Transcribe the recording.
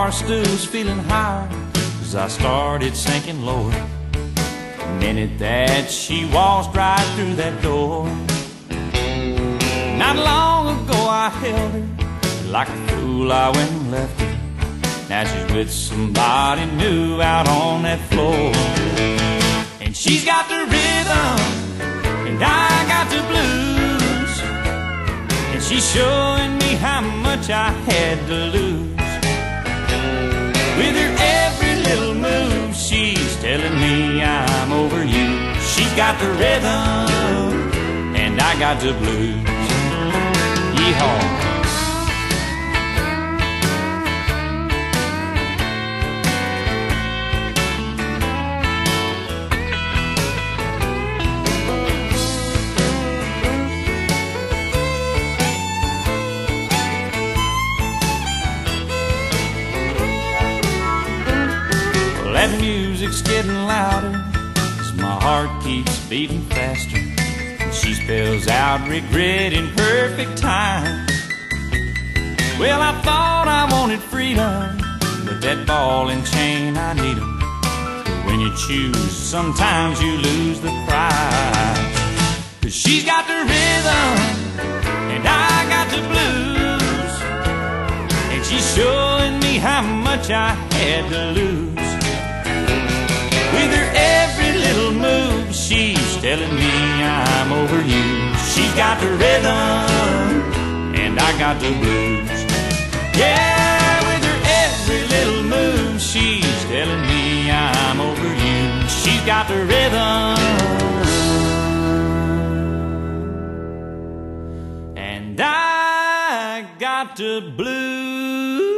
bar stool's feeling higher as I started sinking lower. The minute that she waltzed right through that door. Not long ago I held her, like a fool I went and left her. Now she's with somebody new out on that floor. And she's got the rhythm, and I got the blues. And she's showing me how much I had to lose. With her every little move, she's telling me I'm over you. She's got the rhythm, and I got the blues. Yeehaw. That music's getting louder as my heart keeps beating faster, and she spells out regret in perfect time. Well, I thought I wanted freedom, but that ball and chain, I need 'em. When you choose, sometimes you lose the prize. 'Cause she's got the rhythm, and I got the blues. And she's showing me how much I had to lose. With her every little move, she's telling me I'm over you. She's got the rhythm, and I got the blues. Yeah, with her every little move, she's telling me I'm over you. She's got the rhythm, and I got the blues.